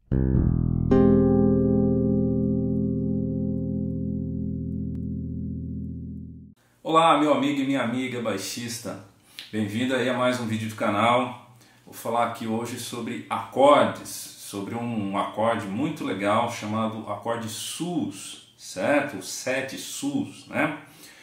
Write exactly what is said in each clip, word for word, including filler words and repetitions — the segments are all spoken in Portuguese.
Olá, meu amigo e minha amiga baixista, bem-vindo aí a mais um vídeo do canal. Vou falar aqui hoje sobre acordes, sobre um acorde muito legal chamado acorde sus, certo? Os sete sus, né?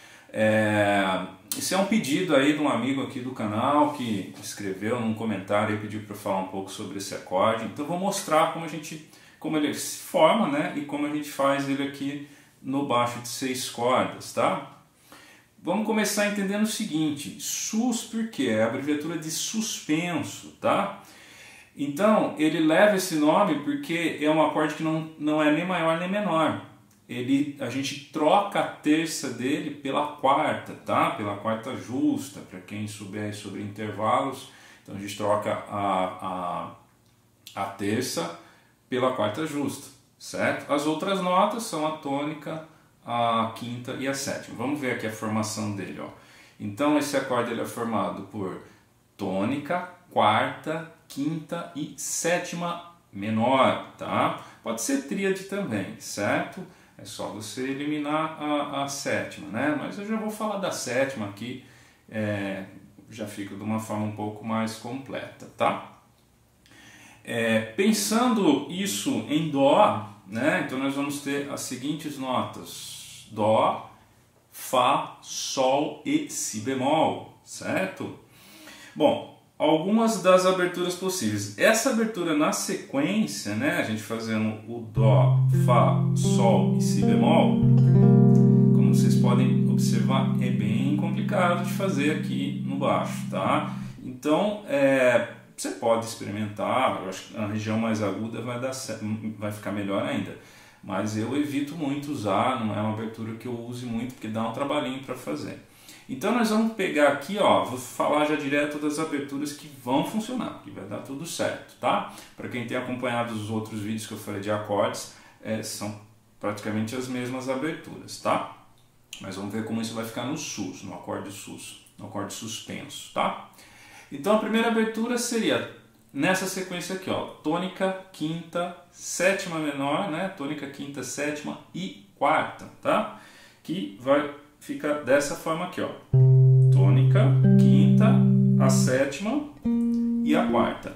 É... Esse é um pedido aí de um amigo aqui do canal que escreveu num comentário e pediu para eu falar um pouco sobre esse acorde. Então vou mostrar como a gente, como ele se forma, né? E como a gente faz ele aqui no baixo de seis cordas, tá? Vamos começar entendendo o seguinte, sus porque é a abreviatura de suspenso, tá? Então, ele leva esse nome porque é um acorde que não, não é nem maior nem menor. Ele, a gente troca a terça dele pela quarta, tá? Pela quarta justa, para quem souber sobre intervalos. Então, a gente troca a, a, a terça pela quarta justa, certo? As outras notas são a tônica, a quinta e a sétima. Vamos ver aqui a formação dele, ó. Então esse acorde ele é formado por tônica, quarta, quinta e sétima menor, tá? Pode ser tríade também, certo? É só você eliminar a, a sétima, né? Mas eu já vou falar da sétima aqui, é, já fica de uma forma um pouco mais completa, tá? É, pensando isso em dó, né? Então nós vamos ter as seguintes notas: dó, fá, sol e si bemol, certo? Bom, algumas das aberturas possíveis. Essa abertura na sequência, né? A gente fazendo o dó, fá, sol e si bemol, como vocês podem observar, é bem complicado de fazer aqui no baixo, tá? Então, é, você pode experimentar, eu acho que a região mais aguda vai, dar, vai ficar melhor ainda. Mas eu evito muito usar, não é uma abertura que eu use muito, porque dá um trabalhinho para fazer. Então nós vamos pegar aqui, ó, vou falar já direto das aberturas que vão funcionar, que vai dar tudo certo, tá? Para quem tem acompanhado os outros vídeos que eu falei de acordes, é, são praticamente as mesmas aberturas, tá? Mas vamos ver como isso vai ficar no sus, no acorde sus, no acorde suspenso, tá? Então a primeira abertura seria nessa sequência aqui, ó, tônica, quinta, sétima menor, né? Tônica, quinta, sétima e quarta, tá? Que vai ficar dessa forma aqui, ó. Tônica, quinta, a sétima e a quarta.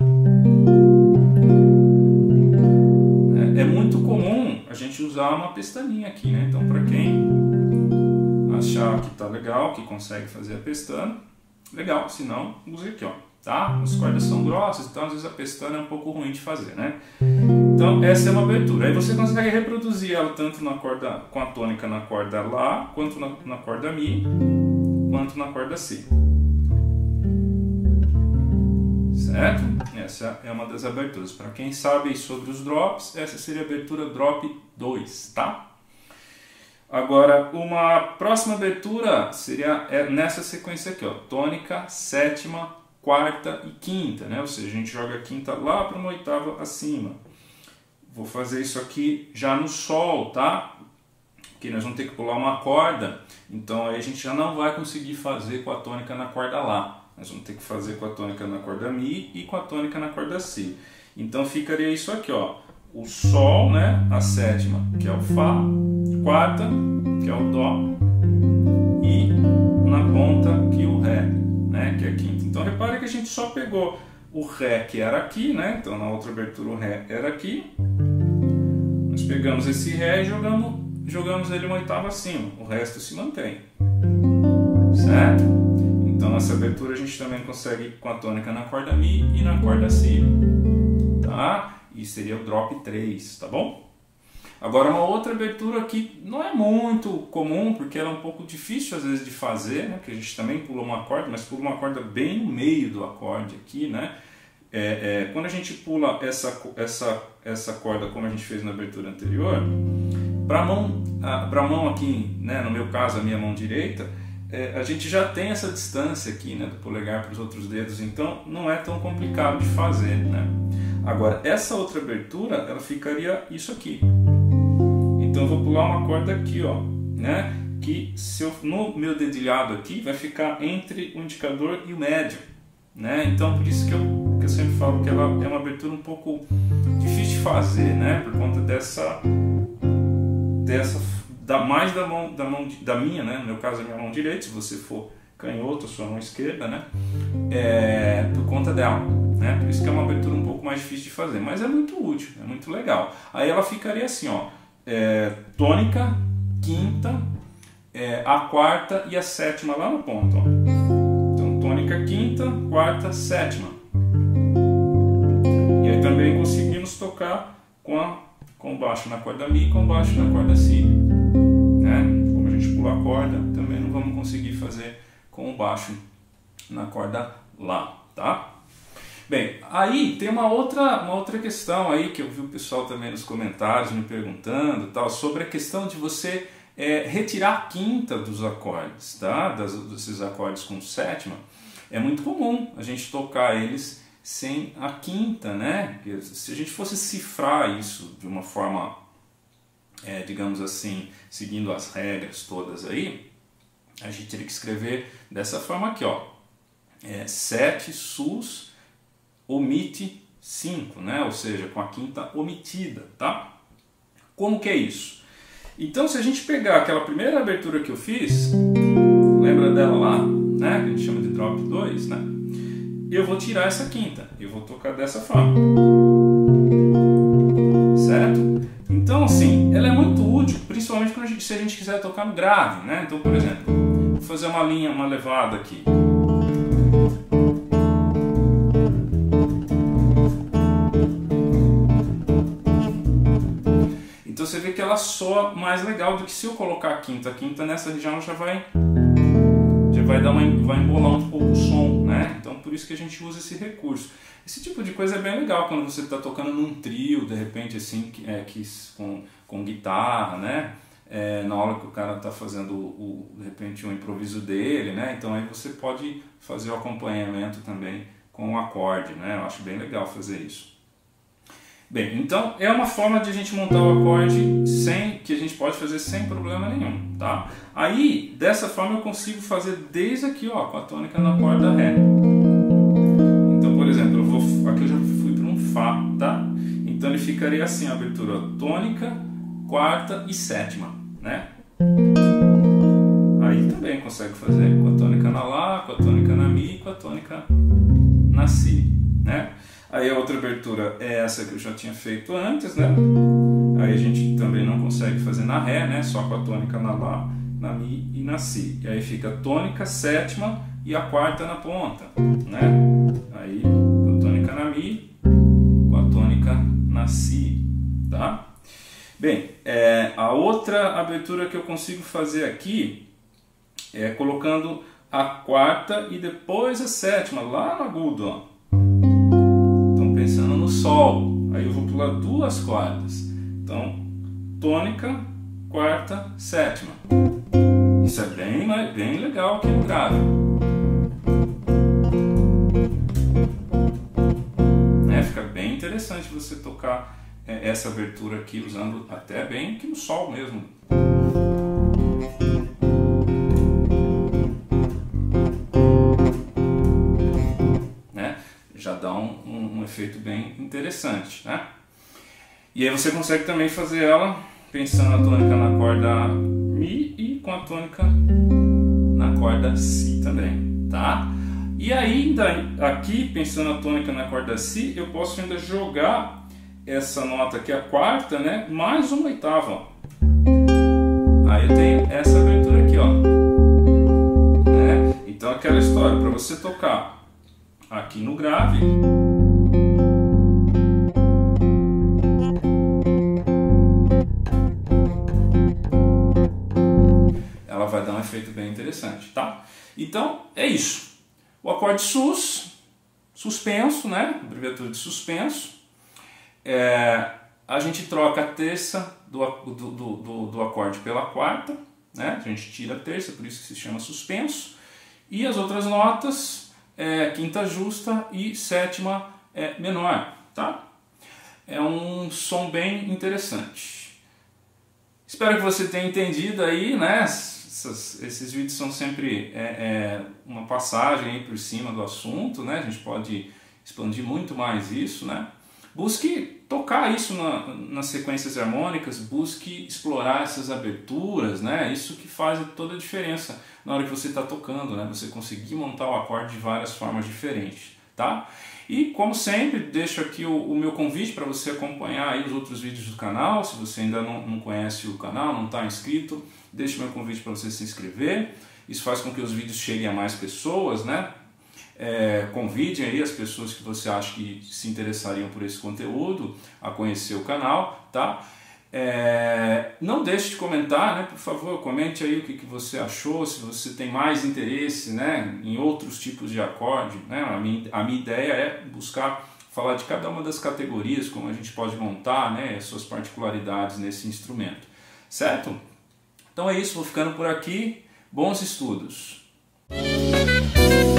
É, é muito comum a gente usar uma pestaninha aqui, né? Então, para quem achar que tá legal, que consegue fazer a pestana, legal. Se não, use aqui, ó. Tá? As cordas são grossas, então às vezes a pestana é um pouco ruim de fazer, né? Então essa é uma abertura. Aí você consegue reproduzir ela tanto na corda, com a tônica na corda Lá, quanto na, na corda Mi, quanto na corda Si. Certo? Essa é uma das aberturas. Para quem sabe sobre os drops, essa seria a abertura drop dois, tá? Agora, uma próxima abertura seria nessa sequência aqui, ó, tônica, sétima, quarta e quinta, né? Ou seja, a gente joga a quinta lá para uma oitava acima. Vou fazer isso aqui já no sol, tá? Porque nós vamos ter que pular uma corda, então aí a gente já não vai conseguir fazer com a tônica na corda Lá. Nós vamos ter que fazer com a tônica na corda Mi e com a tônica na corda Si. Então ficaria isso aqui, ó. O sol, né? A sétima, que é o Fá, quarta, que é o Dó, e na ponta que o Ré, né, que é a quinta. Então repare que a gente só pegou o Ré que era aqui, né? Então na outra abertura o Ré era aqui. Nós pegamos esse Ré e jogamos, jogamos ele uma oitava acima. O resto se mantém. Certo? Então nessa abertura a gente também consegue com a tônica na corda Mi e na corda Si. Tá? E seria o drop três, tá bom? Agora uma outra abertura que não é muito comum, porque ela é um pouco difícil às vezes de fazer, né? Porque a gente também pula uma corda, mas pula uma corda bem no meio do acorde aqui, né? É, é, quando a gente pula essa, essa, essa corda como a gente fez na abertura anterior, para a mão, para a mão aqui, né? No meu caso a minha mão direita, é, a gente já tem essa distância aqui, né? Do polegar para os outros dedos, então não é tão complicado de fazer, né? Agora essa outra abertura, ela ficaria isso aqui. Então eu vou pular uma corda aqui, ó, né? Que se eu, no meu dedilhado aqui vai ficar entre o indicador e o médio, né? Então por isso que eu, que eu sempre falo que ela é uma abertura um pouco difícil de fazer, né? Por conta dessa, dessa da, mais da mão, da mão da minha, né? No meu caso, a minha mão direita, se você for canhoto, a sua mão esquerda, né? É, por conta dela, né? Por isso que é uma abertura um pouco mais difícil de fazer, mas é muito útil, é muito legal. Aí ela ficaria assim, ó, é, tônica, quinta, é, a quarta e a sétima lá na ponta, ó. Então tônica, quinta, quarta, sétima. E aí também conseguimos tocar com, a, com o baixo na corda Mi e com o baixo na corda Si, né? Como a gente pula a corda, também não vamos conseguir fazer com o baixo na corda Lá, tá? Bem, aí tem uma outra, uma outra questão aí que eu vi o pessoal também nos comentários me perguntando, tal, sobre a questão de você é, retirar a quinta dos acordes, tá? Das, desses acordes com sétima. É muito comum a gente tocar eles sem a quinta, né? Se a gente fosse cifrar isso de uma forma, é, digamos assim, seguindo as regras todas aí, a gente teria que escrever dessa forma aqui, ó. É, sete sus omite cinco, né? Ou seja, com a quinta omitida, tá? Como que é isso? Então, se a gente pegar aquela primeira abertura que eu fiz, lembra dela lá, né? Que a gente chama de drop dois, né? Eu vou tirar essa quinta, eu vou tocar dessa forma, certo? Então, assim, ela é muito útil, principalmente quando a gente, se a gente quiser tocar no grave, né? Então, por exemplo, vou fazer uma linha, uma levada aqui. Então você vê que ela soa mais legal do que se eu colocar a quinta. A quinta nessa região já vai, já vai, dar uma, vai embolar um pouco o som, né? Então por isso que a gente usa esse recurso. Esse tipo de coisa é bem legal quando você está tocando num trio, de repente assim, é, que, com, com guitarra, né? É, na hora que o cara está fazendo, o, de repente, o improviso dele, né? Então aí você pode fazer o acompanhamento também com o acorde, né? Eu acho bem legal fazer isso. Bem, então é uma forma de a gente montar o acorde sem, que a gente pode fazer sem problema nenhum, tá? Aí, dessa forma eu consigo fazer desde aqui, ó, com a tônica na corda Ré. Então, por exemplo, eu vou, aqui eu já fui para um Fá, tá? Então ele ficaria assim, a abertura tônica, quarta e sétima, né? Aí também consegue fazer com a tônica na Lá, com a tônica na Mi e com a tônica na Si, né? Aí a outra abertura é essa que eu já tinha feito antes, né? Aí a gente também não consegue fazer na Ré, né? Só com a tônica na Lá, na Mi e na Si. E aí fica a tônica, sétima e a quarta na ponta, né? Aí a tônica na Mi com a tônica na Si, tá? Bem, é, a outra abertura que eu consigo fazer aqui é colocando a quarta e depois a sétima, lá no agudo, ó. Pensando no Sol, aí eu vou pular duas cordas, então tônica, quarta, sétima. Isso é bem, bem legal aqui no grave, né? Fica bem interessante você tocar é, essa abertura aqui usando até bem aqui no Sol mesmo. Já dá um, um, um efeito bem interessante, né? E aí você consegue também fazer ela pensando a tônica na corda Mi e com a tônica na corda Si também, tá? E ainda aqui, pensando a tônica na corda Si, eu posso ainda jogar essa nota aqui, a quarta, né? Mais uma oitava, ó. Aí eu tenho essa abertura aqui, ó. Né? Então aquela história, para você tocar aqui no grave, ela vai dar um efeito bem interessante, tá? Então é isso. O acorde sus, suspenso, né? Abreviatura de suspenso. É, a gente troca a terça do, do, do, do acorde pela quarta, né? A gente tira a terça, por isso que se chama suspenso. E as outras notas, É, quinta justa e sétima é, menor, tá? É um som bem interessante. Espero que você tenha entendido aí, né? Essas, esses vídeos são sempre é, é, uma passagem aí por cima do assunto, né? A gente pode expandir muito mais isso, né? busque tocar isso na, nas sequências harmônicas, busque explorar essas aberturas, né? Isso que faz toda a diferença na hora que você está tocando, né? Você conseguir montar o acorde de várias formas diferentes, tá? E como sempre, deixo aqui o, o meu convite para você acompanhar aí os outros vídeos do canal. Se você ainda não, não conhece o canal, não está inscrito, deixo o meu convite para você se inscrever. Isso faz com que os vídeos cheguem a mais pessoas, né? É, convide aí as pessoas que você acha que se interessariam por esse conteúdo a conhecer o canal, tá? É, não deixe de comentar, né? Por favor, comente aí o que, que você achou, se você tem mais interesse, né, em outros tipos de acorde, né? A minha, a minha ideia é buscar falar de cada uma das categorias, como a gente pode montar, né, as suas particularidades nesse instrumento, certo? Então é isso, vou ficando por aqui, bons estudos!